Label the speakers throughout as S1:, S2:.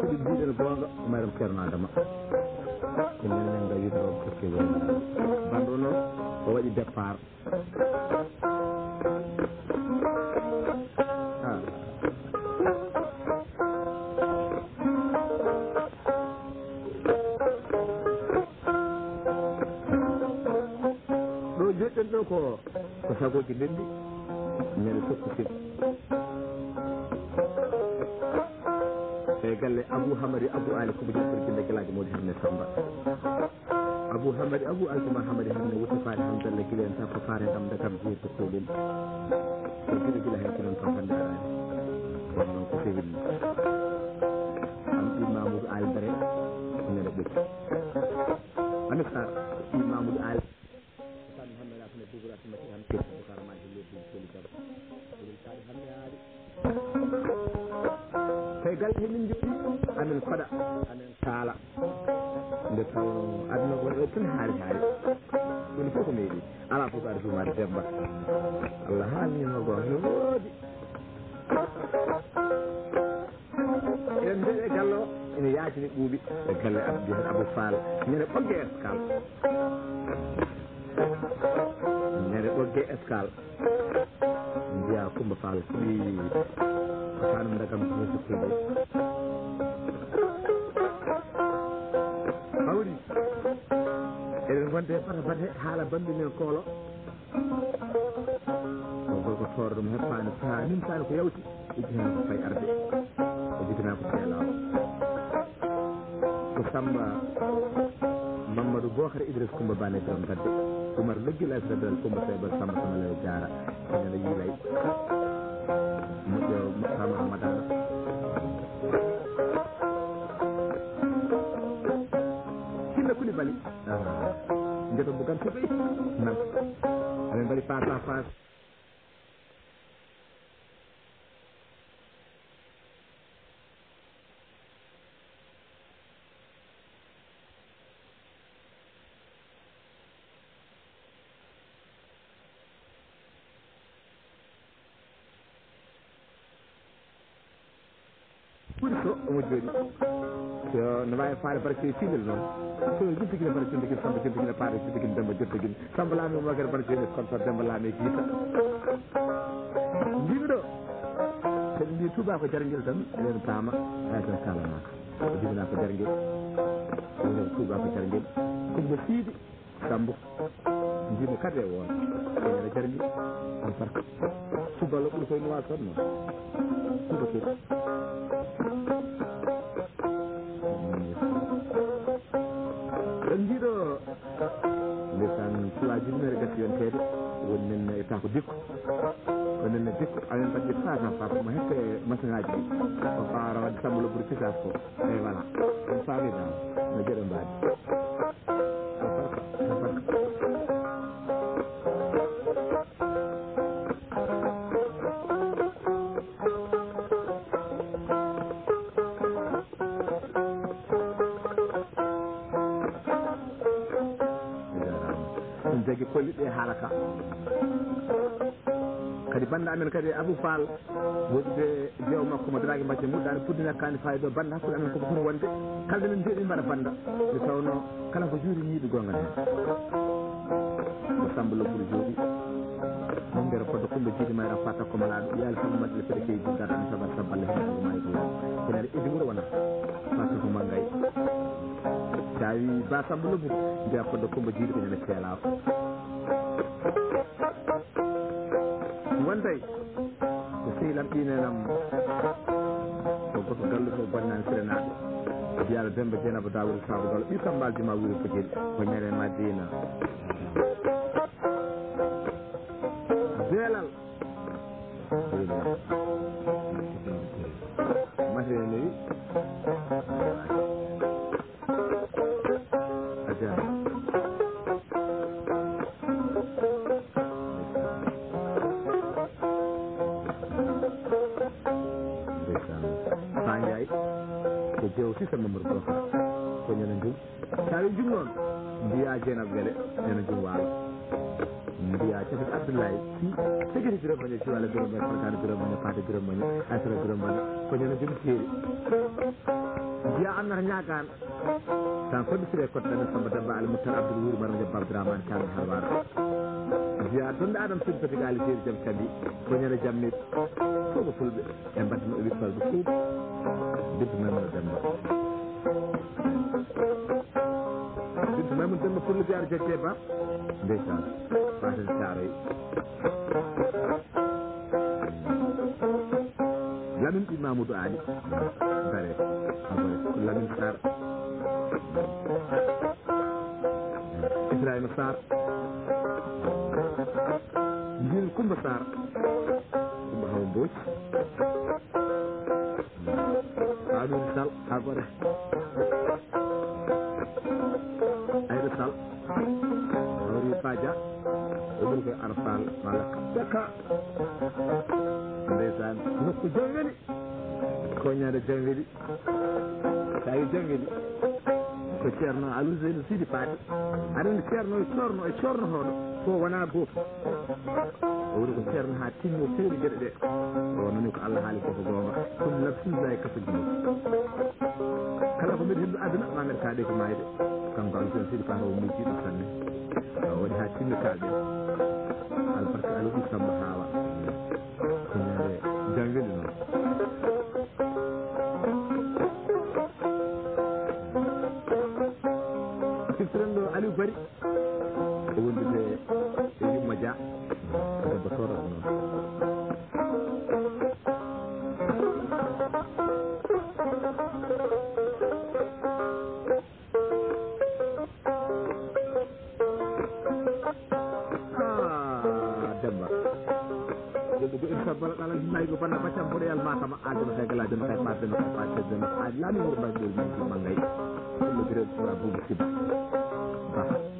S1: ɗi mbiɗen goonga umaram ceerno adama enen men gawino kokke banɗo noon o waɗi départ ɗo joɗɗen ɗo ko sagoji ɓenɗi ñande tokkutin e galle Abou Hamady Abou Ali komo jokkorkinde guelaji mawɗi herne Samba Abou Hamady Abou Ali koma Hamady herne wutte faade hamdalla guila en tan ko faare kam de kam jeeto koɗen so guila guila hen konon kam hande arani won noon ko fewinni am ɗi Mamoudou Ali Bare ñande ɓetti ami sar ɗi Mamoudou Ali tan hammela tene dugura timati han ketti karamaji lebbi koli kam ɗum kaɗi hamme haali tawi galle hemin jooɗi amen faɗa amen kaala nde taw aduna ko ɗo tan haari ɗum fof ko meeɗi ala fof ko aɗa fumade Demba Allah haalnima goo no woodi eɗen mbeɗe gallo ene yaajini ɓuuɓi e galle abdi hen Abou Fall ñande ɓogge escale ñande ɓogge escale mbiya Coumba Fall ɓi ko tanum dagam kosukkede hawri eɗen gonde fata fate haala bandi men koolo o gorko tooro ɗum heppani saha nimtani ko yawti ijjitani ko fay arde o jibina ko teelaw ko Samba Mamadou Bocar Idriss Coumba Bane Biram Gadde Oumar Leggil Asadal Coumba Seybal Samba Samalayo Diara ñande yiilay moƴƴo Amadou Madana Kinna Coulibaly njeto Bougan Toubey nan amen mbaɗi face à face ɓuri so omo jooɗi so no wawi faade bara filel noon so jottigui bara jontigui Samba jontigui paade jottigui Demba jottigui Samba laami mo wakere bara joni kon Demba laami kiita mbimi ɗo kadi mbi Touba ko jarguel tan eɗen paama hay tan kalanaka o jibina ko jarguel eɗen Touba ko jarguel Coumba Siidi Sambo mbimi kadi e won ene jargui on parka subalo ɓuuri koye nowa son noon Coumba Siidi en jiiɗo ndesan suwaji numére gatti yontede woni men e tako dikko wonen dikko amen mbaɗi face à face mo hette machine ngaji ɗi o faara wadde Samba ɓuuri pisage ko e voilà on famidama no jeeɗo mbadi jagui kolliɗe haalaka kadi banda amen kadi Abou Fall woɗɗude jeew makko mo daraki mbacce muɗɗade puddina kani fayida banda hakkude amen koko foti wonde kalde men jeeɗi mbaɗa banda nde tawno kala ko juuri ñiiɗi gongal hen ko Samba Lobbuɗo jooɗi mon nder fodde Coumba Jiidi mayra fata ko malaɗo yaali Samba Madile fede keyi jiddaɗa ɗum sabat sabballe hen ko mayi ko law konaɗe idi wuuro wona fata ko mangay tawi ba Samba Lobbuɗo mbiya fodde Coumba Jiidi ko ñande teelaw wontay ko sehlam ɗinenam ko goto galluto bonnani serenaɓe mbiyaɗo Demba Dieynaba Dawour Sabo Gallo ɓi kambalji ma wuuri ko jeeɗi ko ñande Madina beelal matine newi aja Sanjay ko jew sisa Mamadou Bocar ko ñana jum tawi jum noon mbiya Dieynaba Guédé ñana jum waalo mbiya Cafet Abdoulaye segiri Birame Magne si walla Birame Magne farkade Birame Magne fade Birame Magne asra Birame Magne ko ñana jum keeri ya annar ñagan tan fodi sire ko tan samba damba al mutar abdul wuri mar jabba abdurrahman kan halwar ya donda adam sun fati gali sir jam kandi ko ñara jammi ko ko fulbe e mbaddi no wi falbe ko bitu memma damba bitu memma damba pour le jaar jekke ba ndeysan fatel taare Lamin Mamadou Ali bare abare Lamin Sarr Ibrahima Sarr Jil Kumba Sarr Kumba Hawa Mbodj Amin Sall abare Aïda Sall Awri Fadia Obul ko Arfal Malak Daka ndeysaan nokku jangeli ko ñaade jangeli tay jangeli ko ceerno Aliou Seydi Sidi Paati aɗa ceerno e corno hoɗo ko wona gooto o woni ko ceerno ha timmo feeri gueɗe ɗe o nani ko Allah haali koko gonga ɗum nafsilla e kaso jimo kala ko mbiɗa hemɗo aduna ma mbeɗa kaaɗe ko mayde kanko Aliou Seydi Sidi Paati o mujjiɗo sanne o waɗi ha timmi kaalɗe albarka Aliou Samba Hawa jangeli noon siftiren ɗo Aliou Bari o wondude e Yumma Dia debbo torata noon Demba ko in sabbal kala nay ko banda baccam ko real ma kama aaduna kay gala den kay marde no fa te den aad lami mo ba dol ni mangay ko dire ko abu siba ba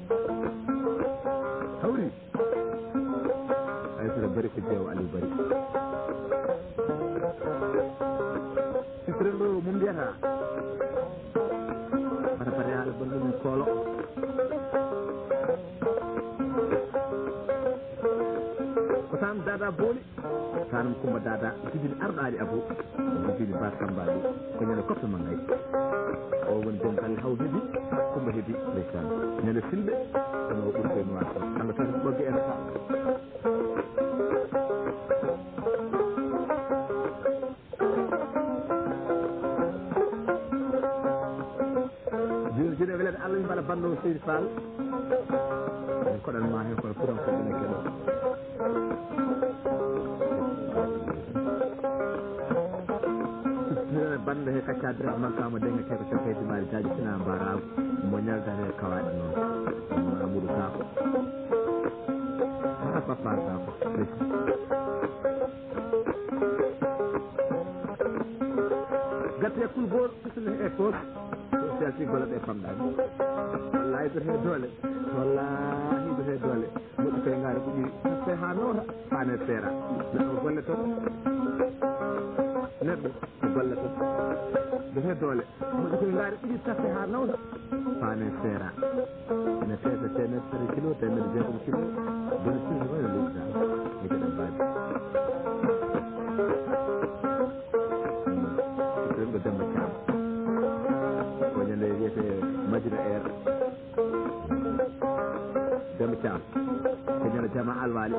S1: hawri ay sura bari ko jeew Ali Bari sifrendo mum biata para para ala bandu kolo ko tan dada boli tanum kumba dada jibini arɗaɗi abou jibini ba sambali ko ñande kopte ma ngay o woni dental haw heeɓi kumba heeɓi ndeysan ñande silɓe kono o ɓuri koye noir anda tan ɓogge en joni joni welede Allah mi mbaɗa banno Seydi Fall en koɗanma hen kono furan ko ɓene keɗo bande he kaccadira mankama denga keko cokaydi maari jaji sina mbarago mo ñaldane kawaɗe noon Amadou Kako a papa Kako gatte kul gol kisne e tos selti gola ɗe famɗani wallahi to he dole wallahi to he dole moƴƴi koye ngaari ɓuƴi fe ha noota fane seera neɗɗo ko golle toon neɗɗo ko golle toon defe dole moƴƴi koye ngaari ɓuƴi tafe ha nawta fane seera ene feesa temedere kilo temedde jeegom kilo bone sirde noon e leydi dal e geɗen mbaji ɗen ɗo Demba Thiam ko ñande wiyete Madina Air Demba Thiam ko ñande Jama Alwali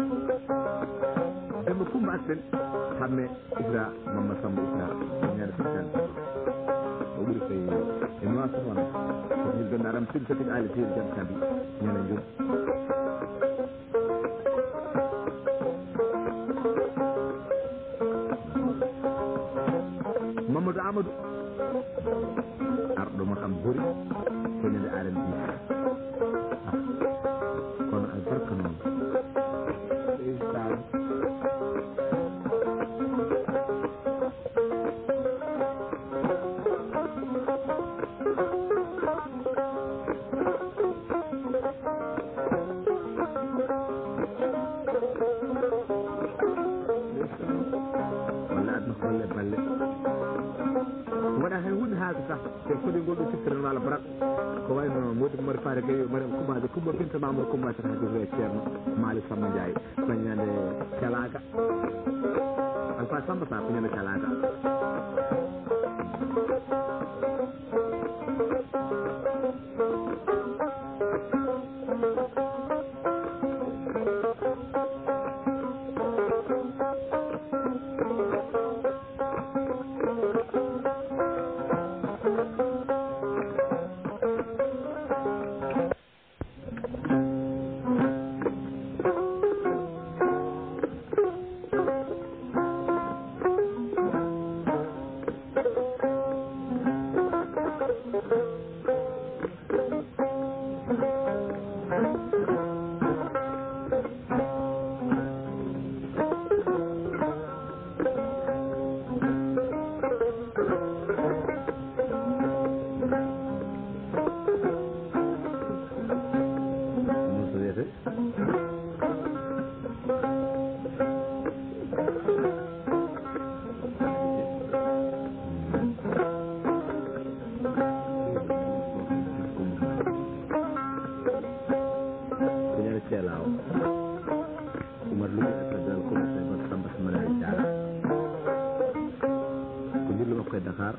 S1: Demba Kumba Assen hamme Ibra Mamma Samba Ibra ko ñande fitan o ɓuri koye e noisa toon ko hilɗon aram silsatik ali siri jam kabi ñande jum Mamadou Amadou arɗo mo kam bori ko ñande aren bi kono albarka noon walla adna holle balle waɗa hen hunde haaka sax te foti ngol ɗo siftiran walla barat ko wayno modi mari faare gayi mariam kumbaje kumba binta mamadou kumba tan haji we ceerno Malick Samba Ndiaye ko ñande calaga Alpha Samba Sa ko ñande calaga Sarr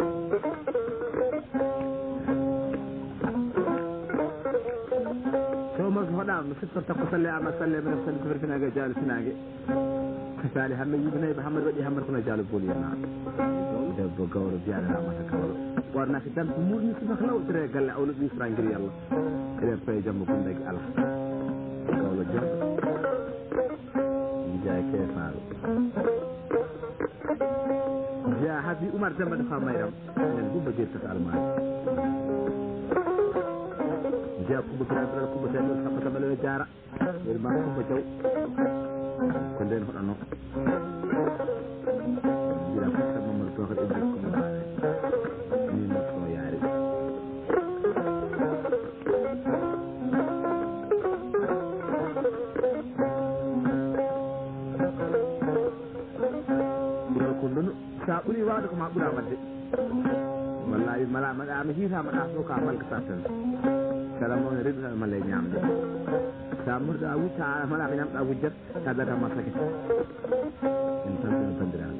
S1: so ma hoɗama mi siftor takko salle ama salle minen salli ko firtinague jaalo finage sali hamma yibinayi Hamad waɗi Hamad kono jaalo booli yana debbo gawlo biyaɗo ramata kawlo ɓornaki tan ko murni subaka lawtere galle awlo ɓi frangiri yallah eɗen paye jamma gundaki ala gawlo joɗɗo jeeya keefaɗo jeeya haabi Oumar Demba defa mayram en gumba jettata almaaji jeeya Coumba Kiraɗo Coumba Teɗo sappo tabaleo jaara yerma Coumba Diaw ko nden hoɗano jira fota Mamadou Tokar e nder Coumba Bane ni notto yaari ko noon sa ɓuuri wawde ko ma ɓuura wadde wallahi mala maɗa mi hiitama ɗa ɗo ka malkata tan kala moon reɗuɗa malla e ñamde sa murɗa wutta mala ko ñamɗa wujjat sa datama sakit en tantino bandiraɓe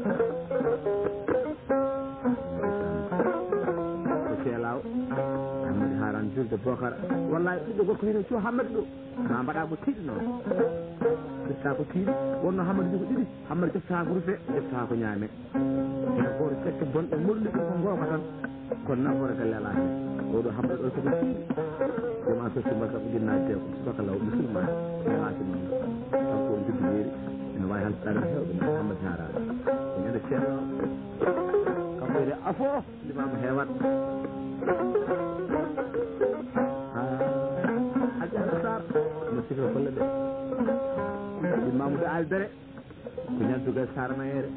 S1: ko ceelaw Hamadi Haran julde Bocara wallahi ɓiɗɗo gorko hino co Hamadi ɗo ma mbaɗa ko tiiɗi noon ƴefta ko tiiɗi wonno Hamadi jogo ɗiɗi Hamadi ƴefta ko rufe ƴefta ko ñaame ene goto cekka bonɗe molli ɗum ko gooma tan kono nafoore ka lelaa hen oɗo Hamadi ɗo soko tiiɗi joma sosi mbasa ko jinnaji te ko subaka law musulman nelaki noon kanko on juddu yeeri ene wawi halɗaɗa hewɓe no Hamadi Haran ñande ceerno kanko wiyete afo limama heewat Hajjata Sarr mo sikra golle ɗe Mamoudou Albere ko ñantugal Sarr Mayere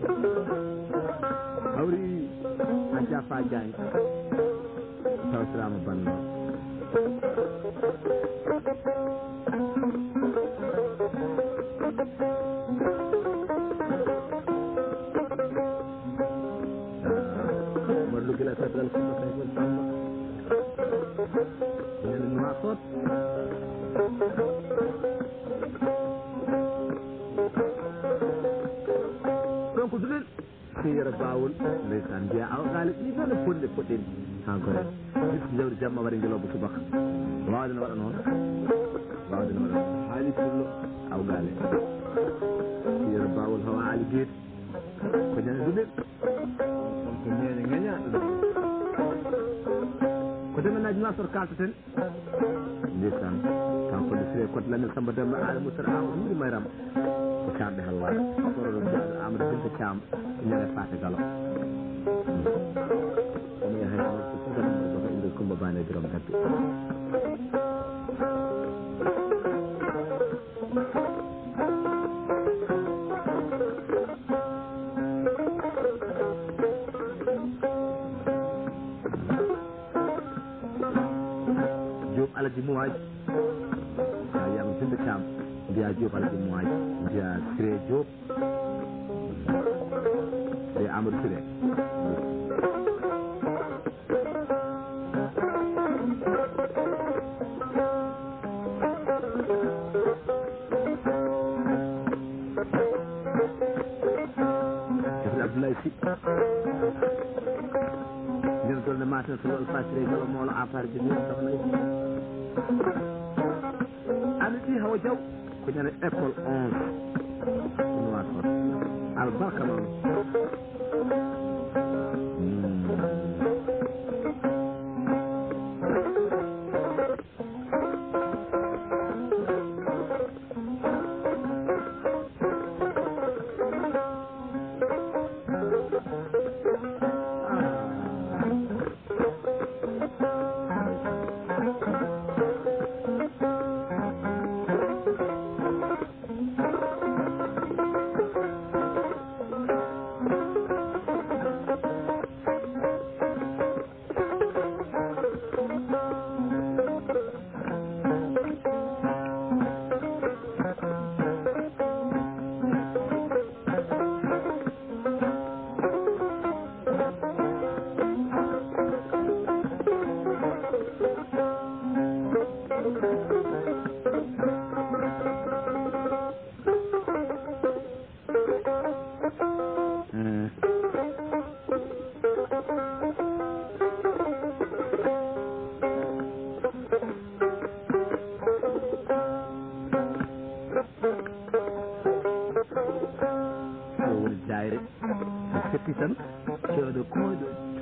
S1: hawri Hadja Fa Diagne tawtirama banno Omar Lugila tadal ko tay ko Samba ñene no akot donc duɗen seyira bawol ndeysan mbiya awa gaali ɗi tan no fonde poɗɗen ha gore bisko jawdi jamma waɗi ngeloba subaka wawde no waɗa noon wawde no waɗa noon haali pullo aw gaale seyira bawol hawa ali gueet ko ñande duɗen ko ñeñe ŋeñaɗo ɗo ko demenaji nasor kaltaten ndeysan kanko de sire kote lamin Samba Demba ali moussara amadou huuɗi mayram ko camɓe halwade soroɗo jaɗo Amadou Binta Thiam ñande Fate Galo omo yahay ko fuganamo ko inde Coumba Bane Birom Gabbe Diop Alaji Mouaji yama Binta Thiam mbiya Diop Alaji Mouaji mbiya Siré Diop e Amadou Siré Abdoulaye Sy nden dolne maten so lol fasire galo molo afar ji ni sama nay ani di hawa jaw ko ñane école 11 no wato al barka non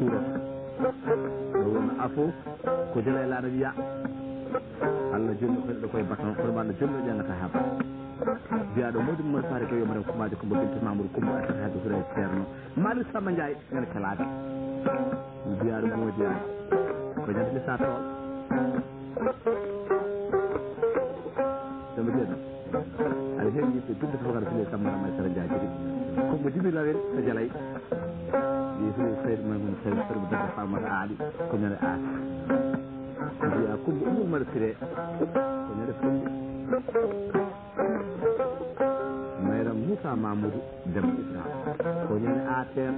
S1: suurat won afo ko jela la nabiya Allah jonno ko do koy bakkan ko banda jonno jangata haba biado modum mo fare ko yomare ko maaji ko mo bintu mamour ko mo atta hadu fere terno malu sama njaay ngene kalaade biado mo dia ko jandi sa tol dama jeda ay hen yitte tudde ko gar fele samara may sara jaaji ko mo jibi lawen sa jalay di fele sey may mo sey sey bu dafa fama aali ko ñane a ya ko mo mar fere ko ñane fu mayram Moussa Mamadou dem Isra ko ñane a ter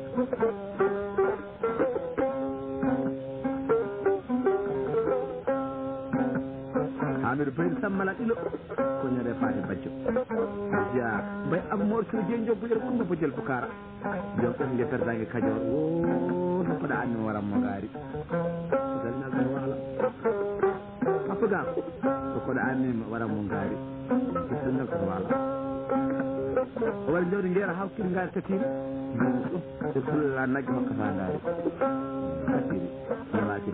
S1: Amir Bayr Samala ilo ko ñane faati baccio ya bay am mor ci jenjo bu jël ko bu jël bukara jom ko nge per dangi kadior o no ko da an waram mo gaari dal na ko wala apaga ko da an waram mo gaari dal na ko wala wal jodi ngera hawkir ngal tatim ko la nag makka fa ngaari tatim wala ci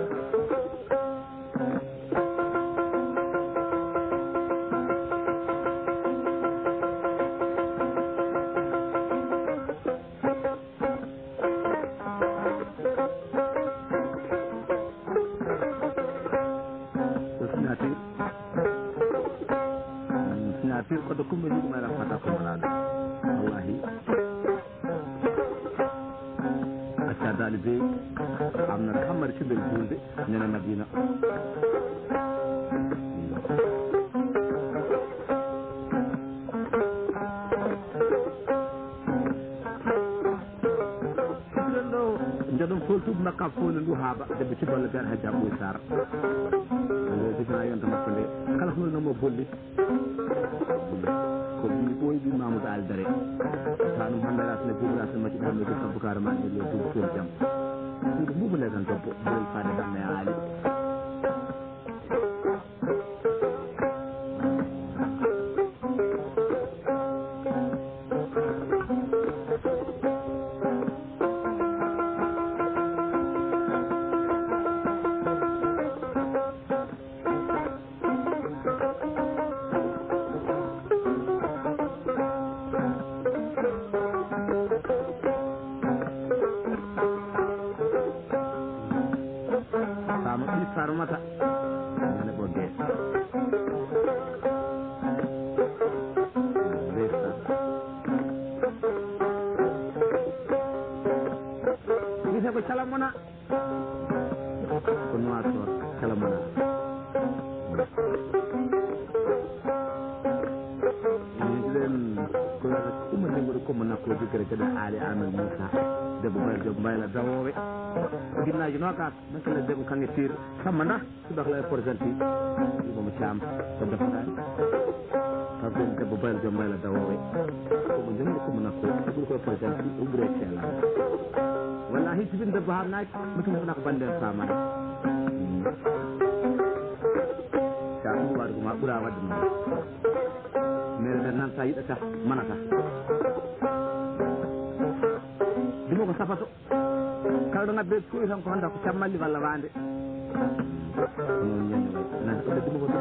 S1: ko do kumbe ni mara fata ko malade wallahi ata dalibe amna kamar ci bel bulde ñana madina njadum foltu makka fonu ndu haba debbe ci bolle ber hajja bu sar dina yonta makko de kala ko no mo bolli ko bi boy bi Mamadou Al Dare tanu handara ne bubra sama ci hamne ko bukar ma ne le bu ko jam ko bubu le tan topo boy faade tan ne ali sarmata ngane bodde gise ko calamona ko noato calamona len ko umma ngoro ko mo nakko bi kere kada ali amal Moussa debbo baljo mbayla dawowe ginnaji nokas nakala debbo kange tir samana sudah la porjanti mo mo cham ko dafa dal ka ko debbo baljo mbayla dawowe ko mo jëm ko mo nakko ko porjanti ubre cela wallahi tibin debbo ha nak mutum nak bande sama ta ko wadu ma bura wadu mere nan sa yida tax manata dimo ko safato kala do ngabbe ko tan ko handa ko cammalli walla wande non ñen nan ko dimo ko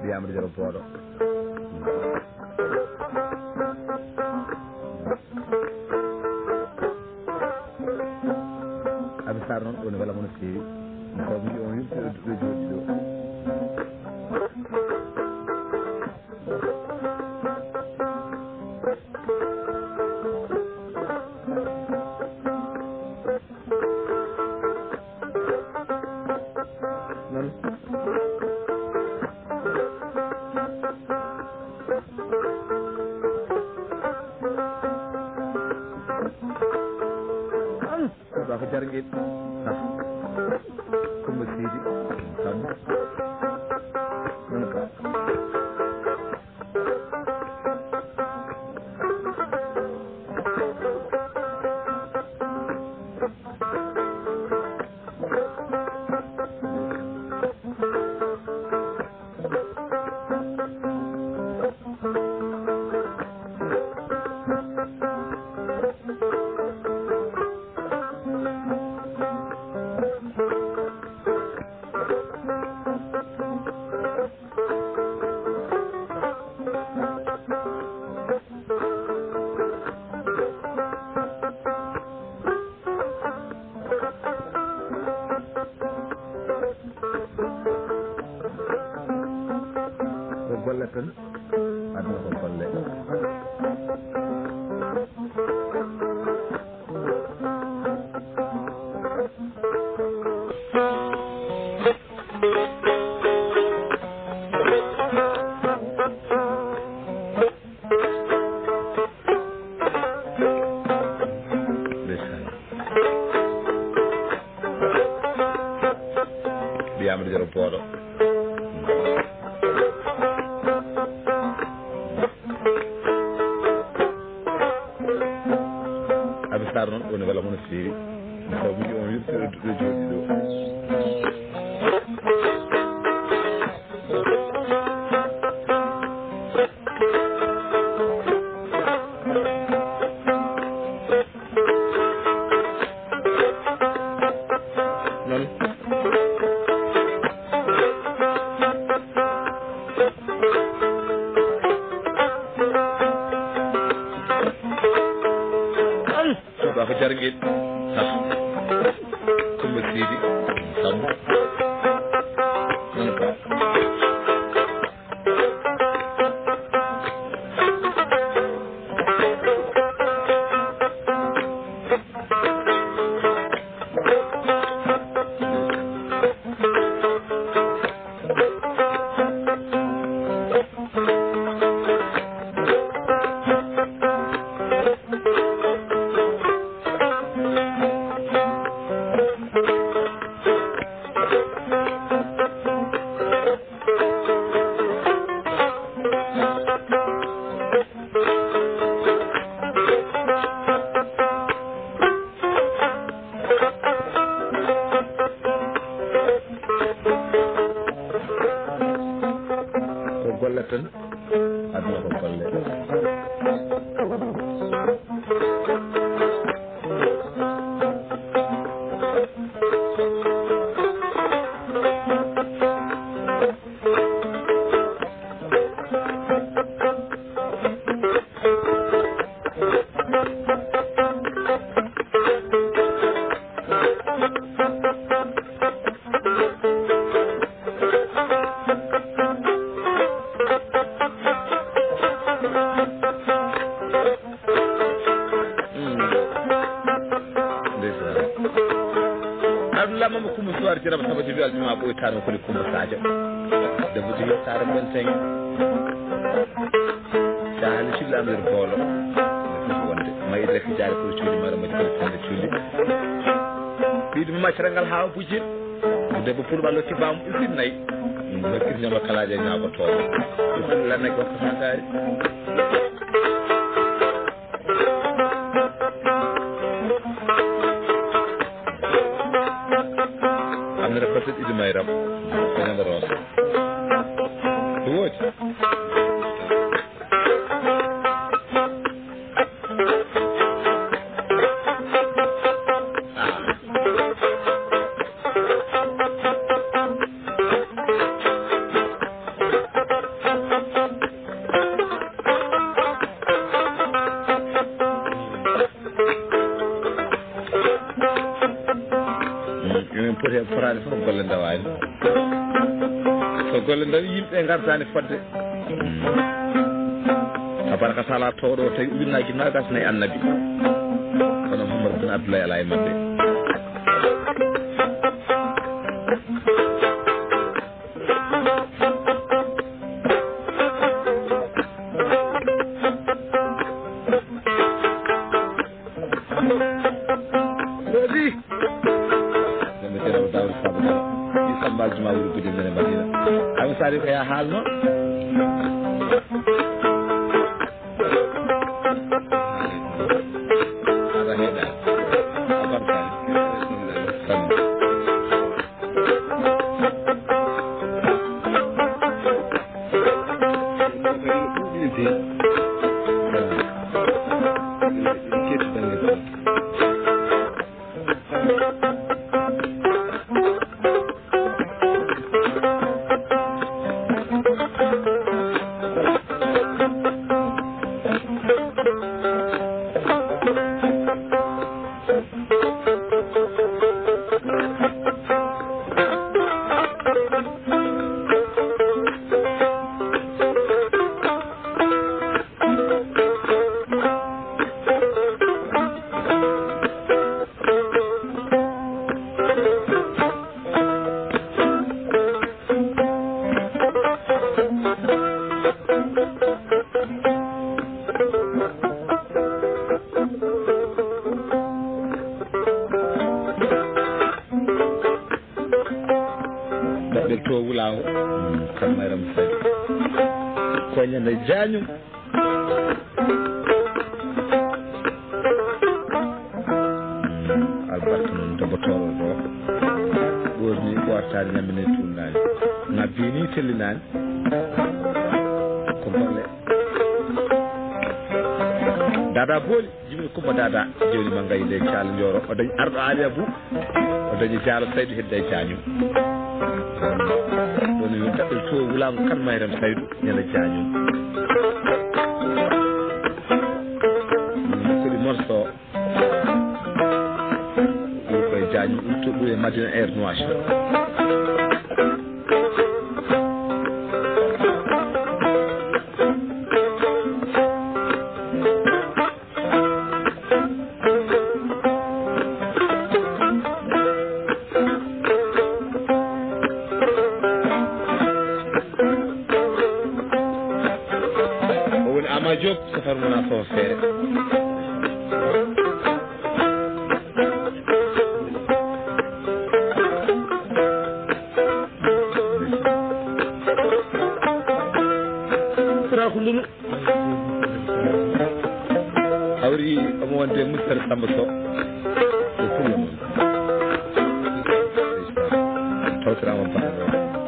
S1: mbiyama ɗo jaro booɗo abi sar noon ɗo ne wela mono feewi ko mi on yimɓe ɗo jooɗi ɗo ko jarguel Coumba Sidi Samba non ka golle tan aduna ko golle mbiyama ɗo jaro booɗo abi sar noon ɗo ne wela mono feewi ko mi on yimɓe ɗo jooɗi ɗo noon suuɓa ko jarguel Coumba Sidi Samba non ka ko golle tan aduna ko golle Abdoulaye Mamadou Coumba Souare ci raba sabati bi aljuma boy tano ko Coumba Sadio debbo ci sare ben tay taali ci lamir bolo wonde may rek jaar ko ci mara ma ko tan ci li bi dum ma ci rangal ha bujit debbo pour ballo ci bam usine nay ma kir ñama kalaaje na ko to la nek ko santaari amna rafet idi may rab ko ñanda ros du woj fotaani fof golle ndawaani so golle ndawi yimɓe ngardaani fodde tabaraka taala tooɗo tawi ujunnaaji noogas nayi annabi kono Mouhamadou bin Abdoulaye ala e maɓɓe sari ko ya haalno ada heɗa jañum albarka noon togotoro ɗo ɓorni ɓortade ñammine tunnani ngabbini tellinani ko golle dada booli jimmi kumba dada jewni ma ngayi nde caalo joro o dañi arɗo aali abou o dañi jaalo saydu hedde e jañum woni daɓɓel to wulango kan mayram saydu ñande jañum morso koye jañum ɗum to ɓuure Madina Air Nouakchott o woni Ama Diop safar mona fo feere hawri omo wonde Moustar Samba Sow e fulla mum tawtirama baɗo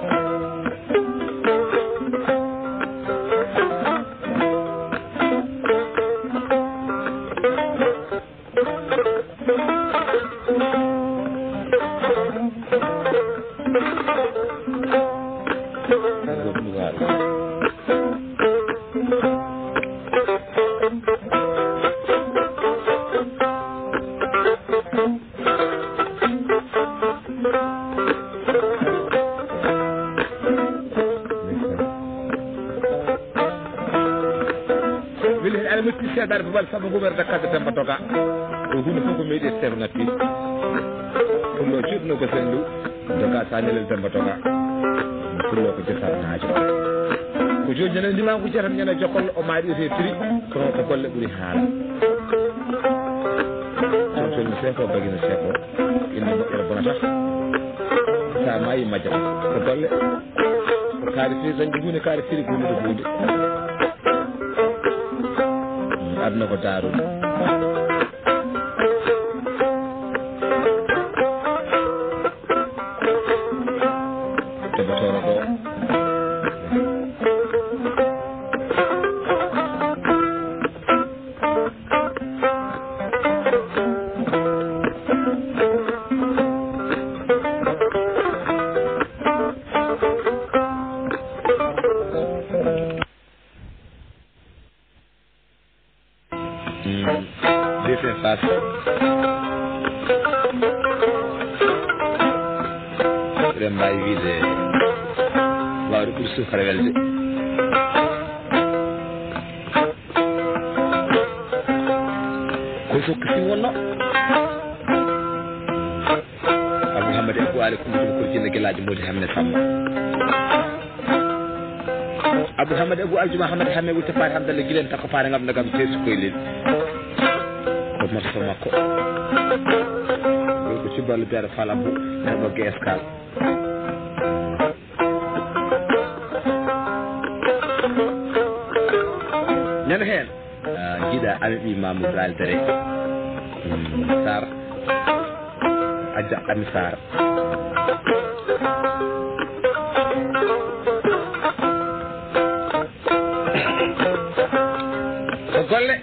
S1: seedare babal saabu gumerde kadde Demba Doga o hunde fof ko meeɗi serna pi pullo cuɗno ko sendu doga sa ñalel Demba Doga pullo ko jetatnaajo ko joni ñana ndima ko jetan ñana jokkol o maaɗi te tri kono ko golle ɓuuri haala tolni seko bagino seko ina moƴƴere bonata sa maayi majjata ko golle ko kaari firi dañde hunde kaari firi ko hunde hunde aduna ko daarude togotoro ɗo eɗen mbawi wiide wawde ɓuuri sukara welde koye fof ko sim wonno Abou Hamady Abou Ali Coumba ko jinna guelaji Mody Hammet Samba Abou Hamady Abou Aljuma Hamady Hamme wutte faade hamdalle guilen takko faade ngam nagam teesu koye leydi ko morso makko ko ciballo biyaɗo Falabou ene ɓogge escale ñande heen jiiɗa ami ɓi Mamoudou Aldere Sarr Adja Ami Sarr ko golle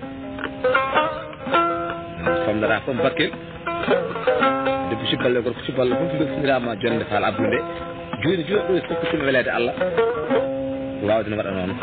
S1: famdara fof Bakel debbo ciballe gorko ciballo fof beltinirama jonde Fall Abdou nde joni ɗo e fof ko tumi welede Allah wawde no waɗa noon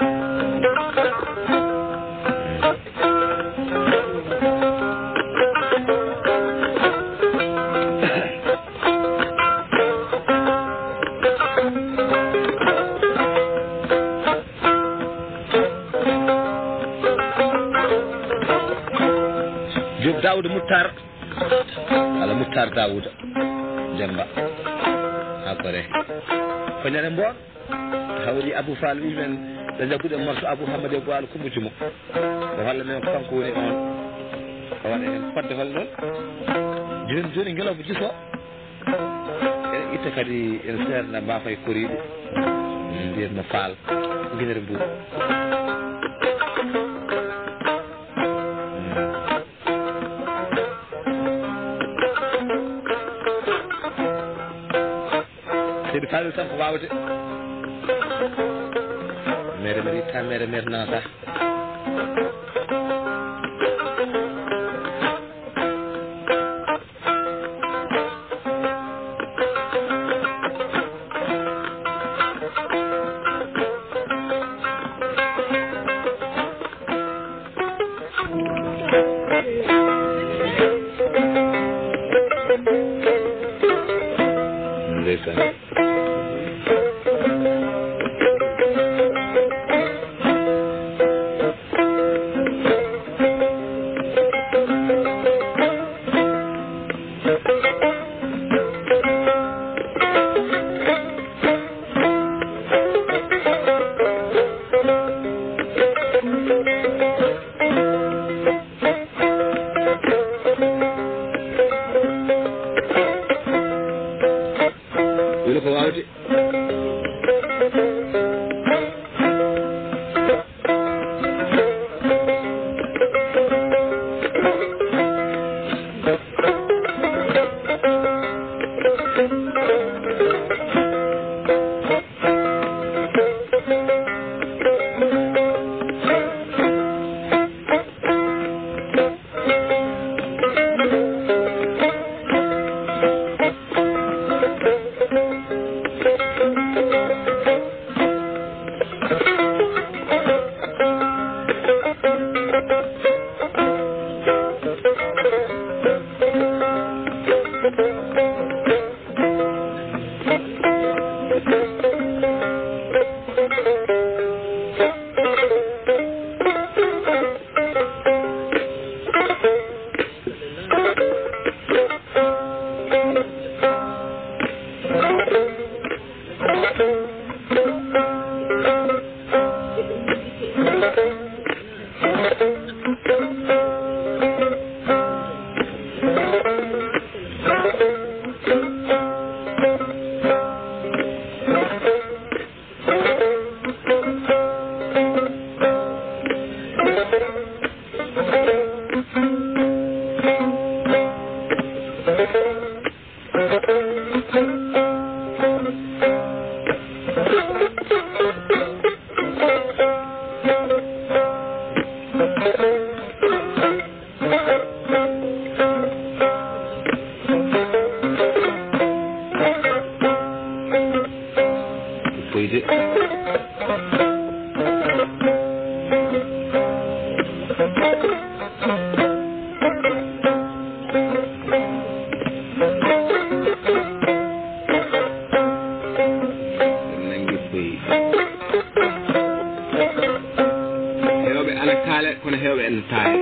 S1: Daouda Moutar ala Moutar Daouda Demba hakore ko ñane mbon hawri Abou Fall wi men da jaggude morso Abou Hamady Abou Ali Coumba Jumo o holla men ko kanko woni on o waɗa hen fodde hol noon joni joni ngelobo jiso ene itta kadi ene serna mbafay koriɗe mbiyatno Fall guinere Mbour seydi Fall tan ko wawde mere mere itta mere mere nata faale kono heewɓe en taaya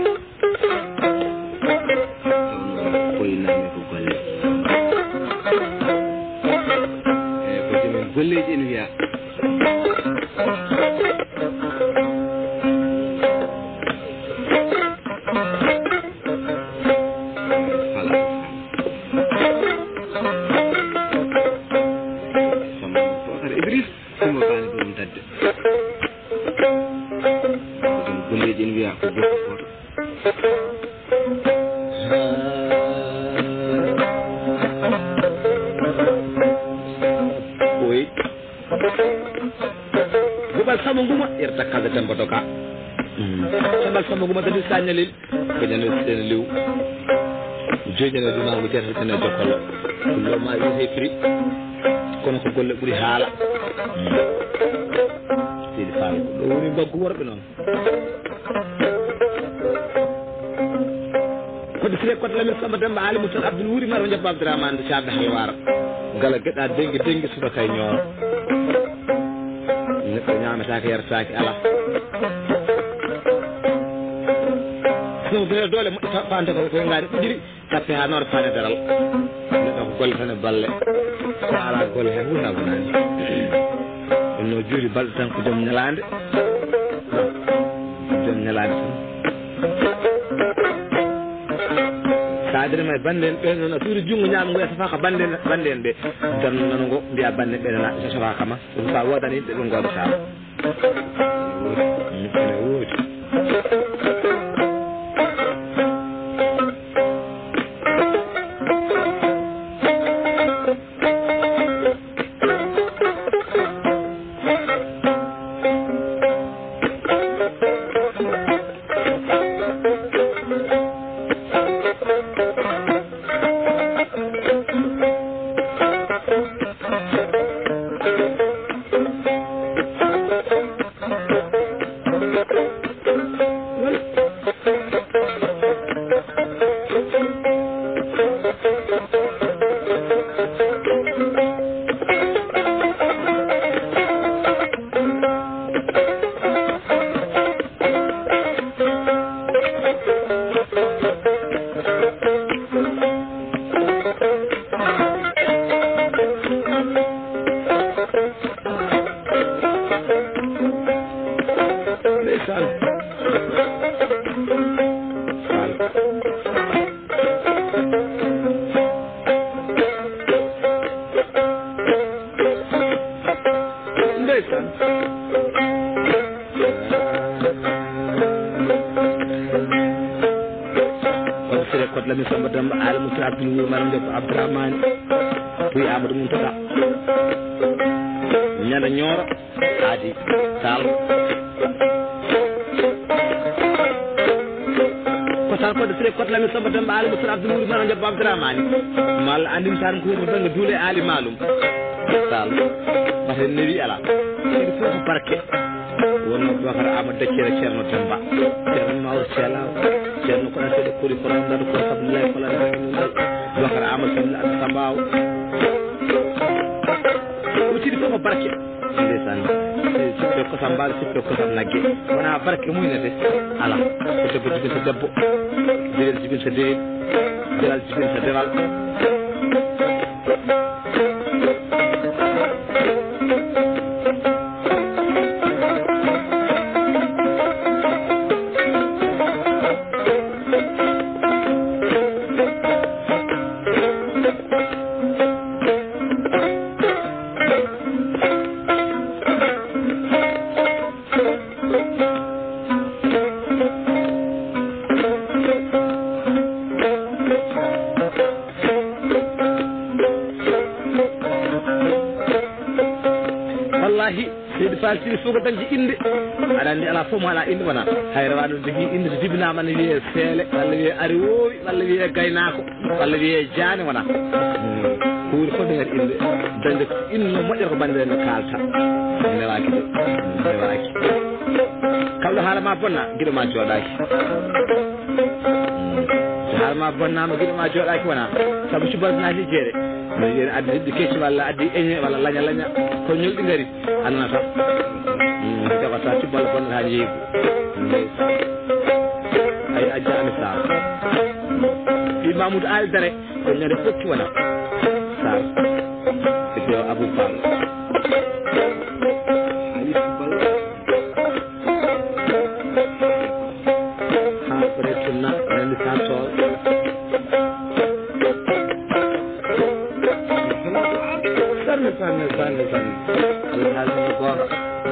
S1: koynami ko golle ko jomen golleji en wiya sanelil ko jano sen lew jojana duma ko terre tan jokkol lo ma yi prix kono ko golle buri haala sidi faal do woni baggu worbe non ko de sire ko lamir samba damba alimu tan abdul wuri maro jabba abdurrahman de shabda halwar gala gedda dengi suba kay ñoor ne ko ñamata ko yartaaki ala dole mo fande ko ngari diri tappe ha nor fane daral ne ko golle tan balle ko ala golle he wona wonani no juri balde tan ko jom nyalande sadere may banden be non turi jungu nyam ngo sa fa banden be tan nango biya banden be na sa fa kama sa wadani be ngodo sa man wiye seele walla wiye ari woowi walla wiye gaynako walla wiye jaane wona ko woni fof nder inde dañde ko inno moƴƴata ko bande no kalta newaki de newaki kalɗo haala ma bonna guiɗo ma jooɗaki so haala ma bonnama guiɗo ma jooɗaki wona saabu subasnaji jeere no wiyen addi heddi kecci walla addi eñe walla laña ko ñolɗi gaari annata jaɓata tibbal bon ha jeegu ay ajjami sar fi Mamoudou Ali Dare ko ñande fokki wona sar e Abou Fall ha pretunna nani sa so sanne alhaali goto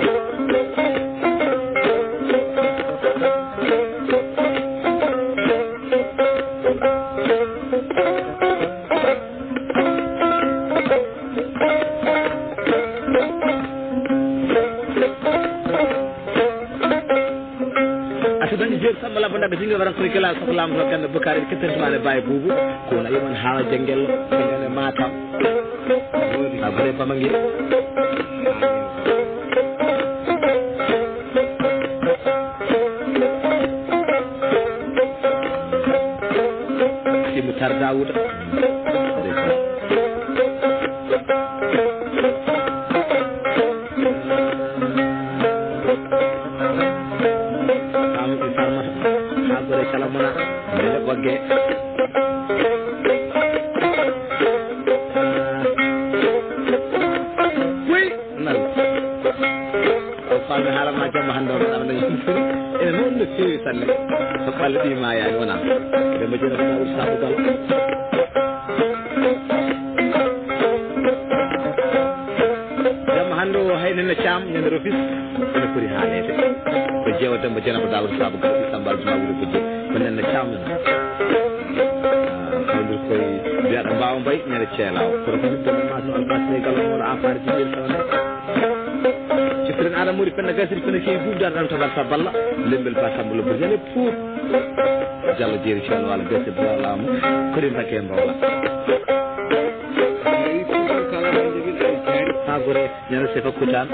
S1: sambala banda be dinga waran ko kala ko lam ko kan bukari ketentane baye bubu ko na yman hawa jengel ngene mata abare pamangi simu tar Daoud Wage oui nal o faami haalama jamma hannde on ɗam dañi ene noon no feewi sanne so ɓalli ma yaani wona ɓe majjina ko mawɗo sabudal jamma hannde o haynene Thiam ñande Rofis ene foti haalede ko jeewa dembo Dieynaba Daouda Sabougal Sambal ma wuro ko jeeyi ko nenne Thiam koy biyaɗo mbawa mbay ñande ceelaw kono ko ɗumɗo ma albasne galam wona affaire jiɗel tawne ciftiren aɗa mori penne gasiri penne kewi bubdade ɗam tabar sa balla lembel ba sambulo bo ñande pour Diallo jeeri ceelo walla gasi bala laamu kodi dake mbawla ha gore ñande sefa kutan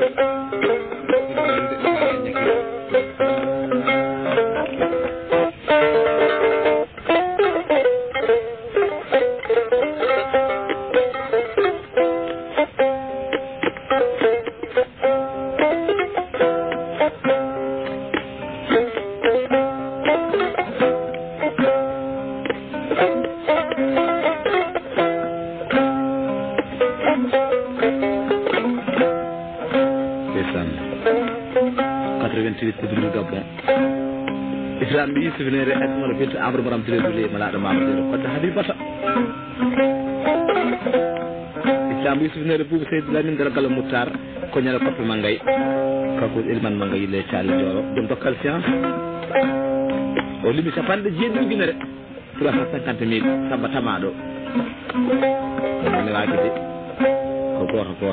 S1: Islam bi souvenir ak mo bint amru maram tele dule mala da mamu ko da habibata Islam bi souvenir bu Seyd Lamine dara kala mutar ko ñala ko mangay kako ilman mangay le cial joro dem dokal science o limi sa pande jendu gi rek 350.000 samba tamado ne waati de ko goto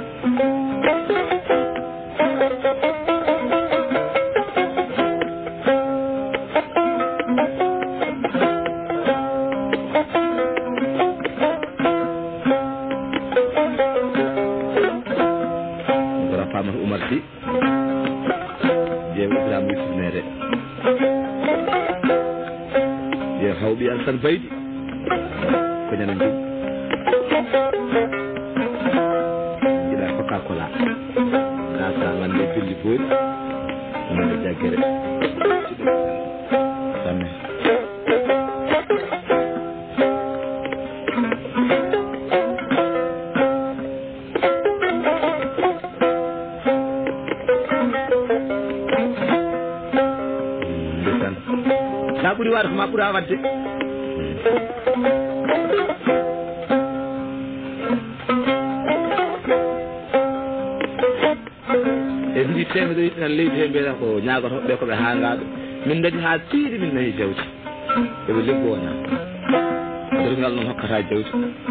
S1: San baydi ko ñana ngi ila Coca Cola na sa man le julli boy man le jagere sanne sa buri war ma bura wadde temede tan leydi hen mbiyata ko ñagoto ɓe koɓe hangaɓe min dañi ha tiiɗi min nayi jawdi eɓe liggoña dergal noon hokkata jawdi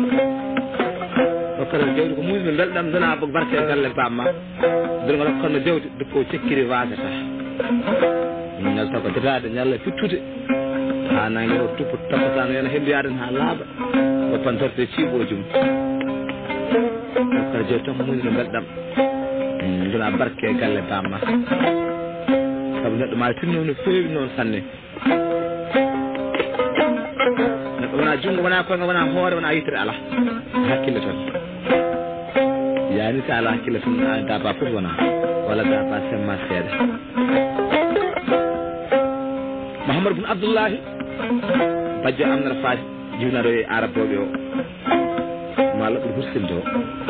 S1: ko musidɓe belɗam dona bo barke galle bamma dergal hokkanno jawdi deppo cekkiri wasata min ñalta ko jotade ñalla fittude ha nangue o tuppo tappatano yana henduyaden ha laaɓa o pantorte ciiɓojum hokkata jawdi tan ko musidɓe belɗam dona barke galle bamma sabu neɗɗo ma tinno no feewi noon sanne neɗɗo wona junngo wona koynga wona hoore wona yitere ala hakkille tan yani so ala hakkille tan daba fof wona wala gaa pa semma seeda Mouhamadou bun Abdoullahi bajjo am na faaj jiwnaro e araboɓe o ma laɓɓo hursinde o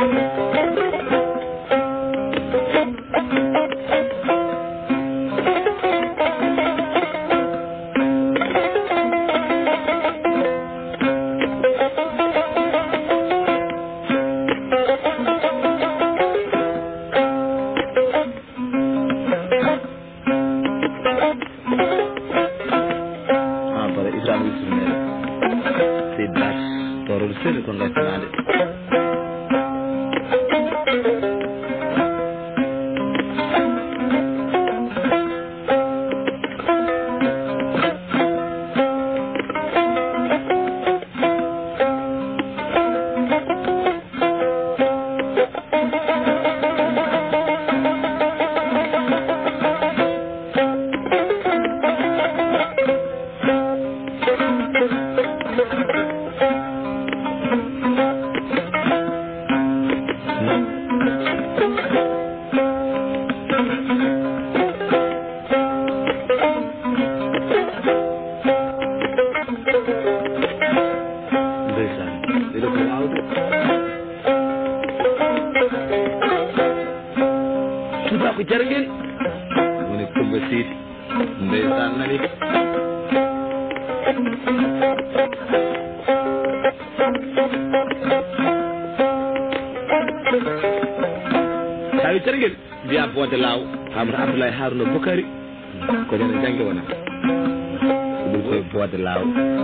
S1: tawi tergel mbiya bonde law Amadou Abdoulaye Harouna Boukary ko ñande jangge wona ɗum koye bonde law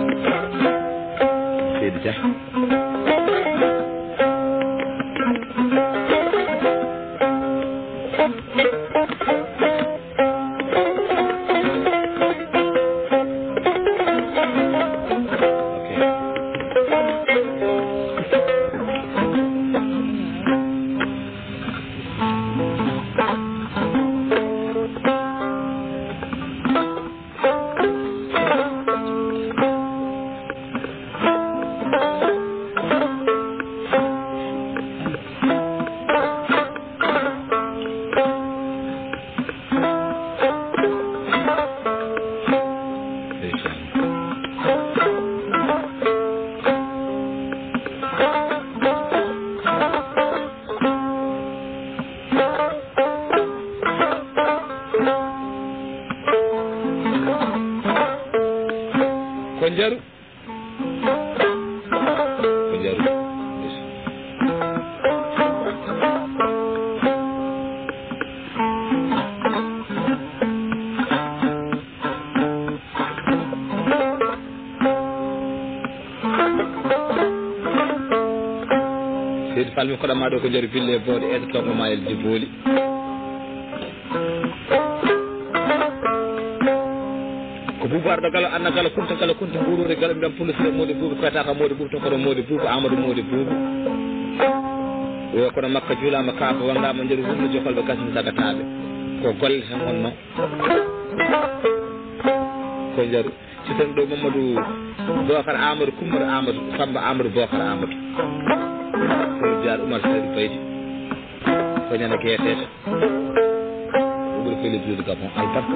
S1: Seydi Dia falmi ko ɗamma ɗo ko nder ville boode e tongo mayel Djiboli ko buubu arɗo gala anna gala kunta mburude gala mbiɗam pulusire modi buubu koyataka modi buubu tokono modi buubu Amadou modi buubu o kono makka juulama kaako wondama nder wurno jokolɓe kasmi sagataɓe ko golle tan wonno ko nder si tan ɗo Mamadou Bocar Amadou Coumar Amadou Samba Amadou Bocar Amadou jaar Oumar Seydou Fayti ko ñana guetete o ɓuri fele juude Gabon albarka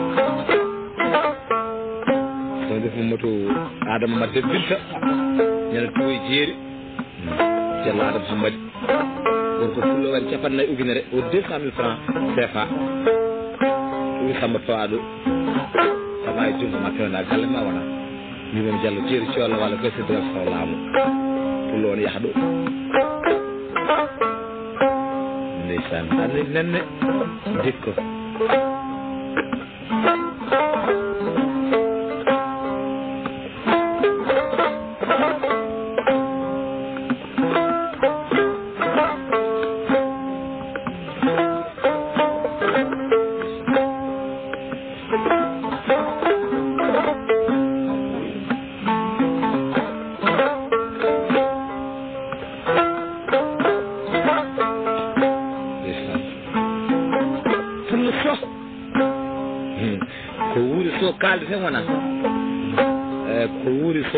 S1: so def Mamadou Adama Madde Binta ñana toye jeeri Ceerno Adama Hammadi wonko fullo waɗi capannayyi ujunere o 200 000 francs CFA ɗum Samba Faɗo sama e jungo ma pewna galle ma wona mimom Diallo jeeri collo walla koye séddal so laamu fullo on yaha ɗo ndeysaan ani nenne dikko kalde ten wona ko wuuri so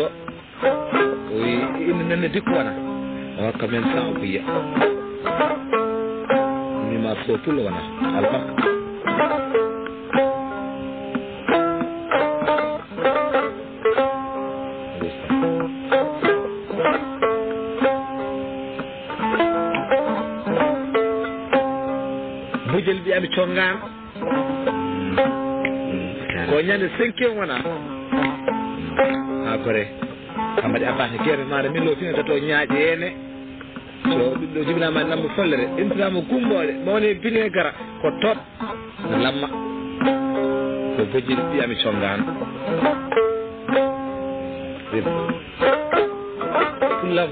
S1: ina nenne dikko wona o hokka men 100 biya mi ma so pullo wana alfa bujel bi abi congan ko nyande 5e wana ha kore amadi abata kere mara min lo fina tato nyaaje ene so do jibina ma nambu follere intramo kumbode mawne bine gara ko tot lamma ko bujel bi abi congan kullam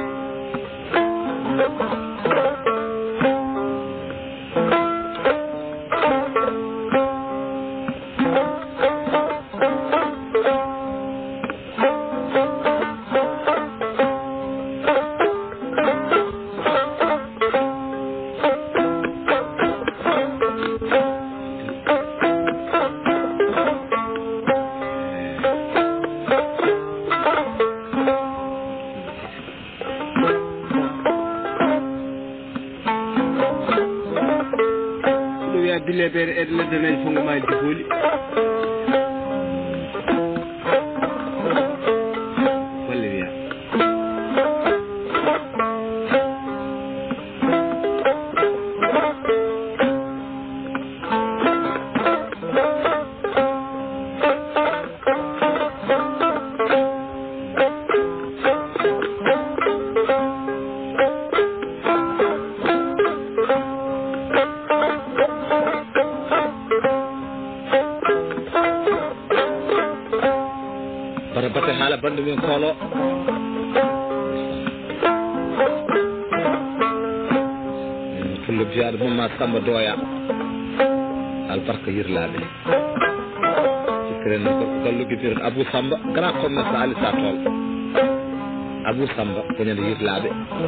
S1: bere edle denen fungo ma difuli wala wiya bata hala bandu min kolo fullo biyaade mamma samba doya albarka yirlaade cikren ko gallugi bir abou samba grand commerce ali sa tol abou samba ko nyande yirlaade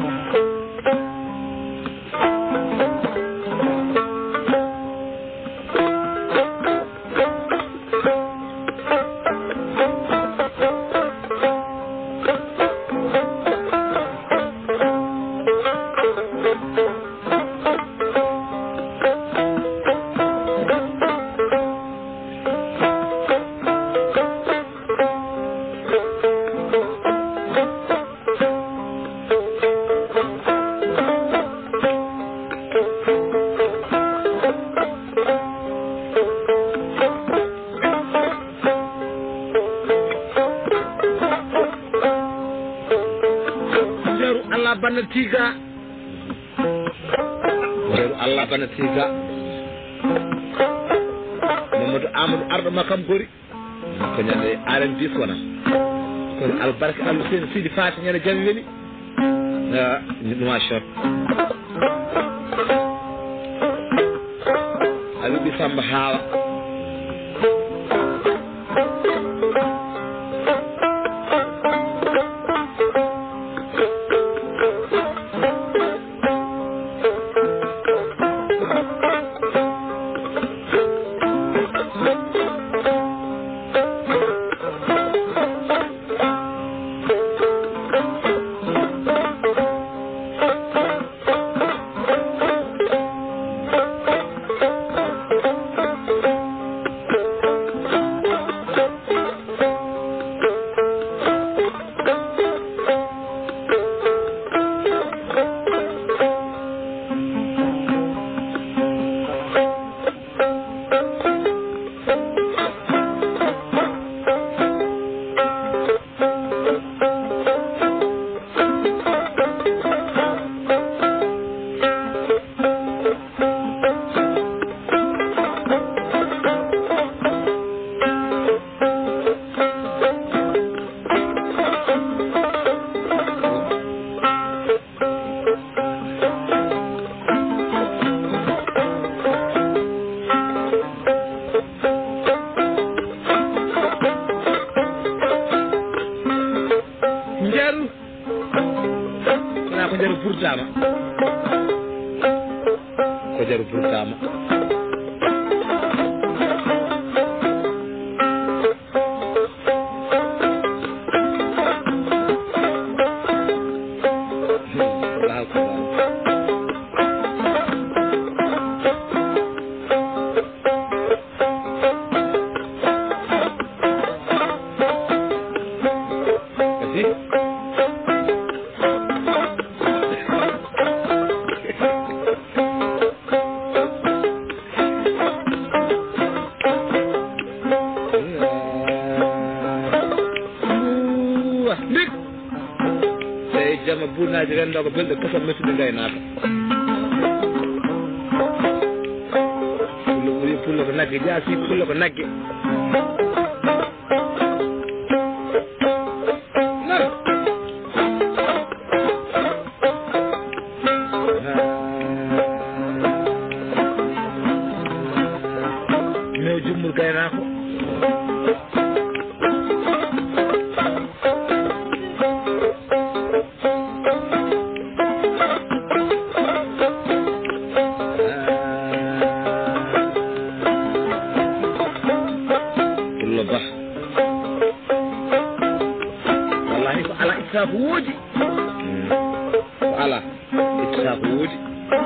S1: banatiga Allah banatiga Mamadou Amadou ardo makam gori ko nyande aren bis wana ko albarka Allah sen sidi fati nyane jami weli ma sha Allah bi samba hawa sukaji rendo ko belɗe kasam mesude gaynaka pullo ko nagge jaasi pullo ko nagge mew jummur gaynako woodi ala ittisaako woodi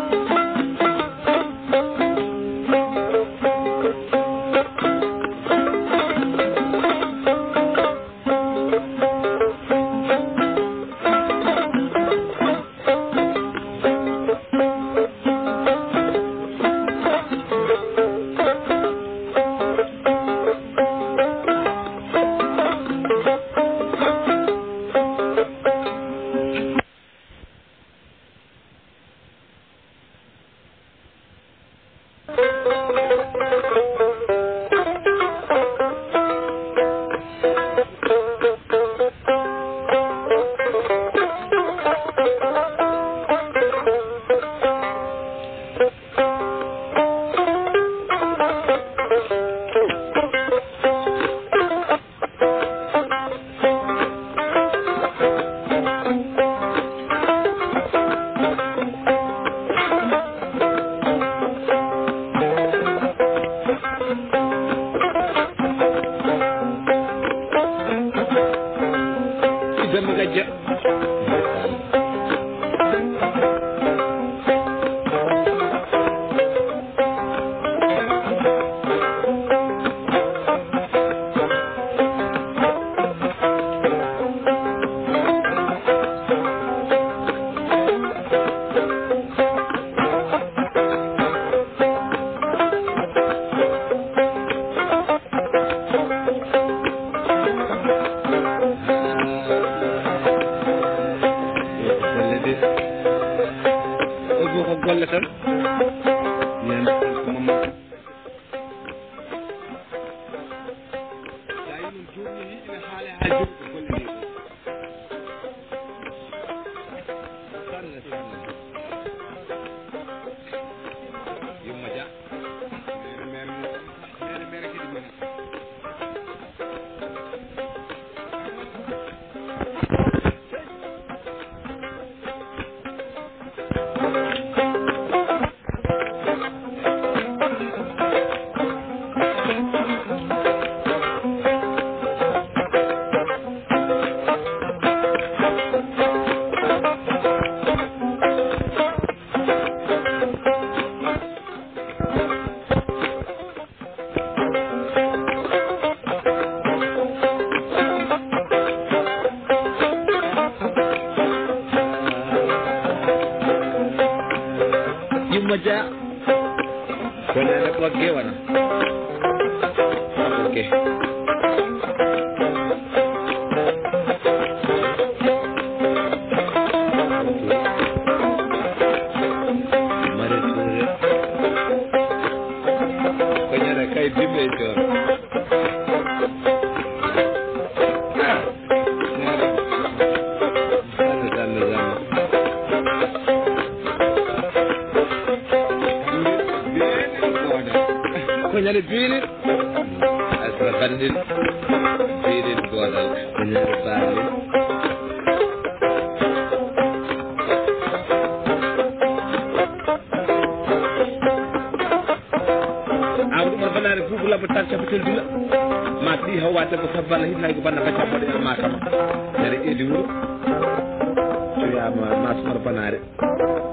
S1: golle tan nen ko mamma dai mun jooni ina haale ha jooni ko golle ni sanna yumma ja mere kidi mana Maja kone anak lagi mana? Oke. Mari sore. Kone ada kayak bimbe itu. Kunyari bilir, asal bandil, bilir godal, kunyari bandil. Aku benar-benar gugula betar capitul dulu. Mati hawa tapi sabal hina ibu benar baca pada makam dari itu dulu. Sudah mas benar-benar.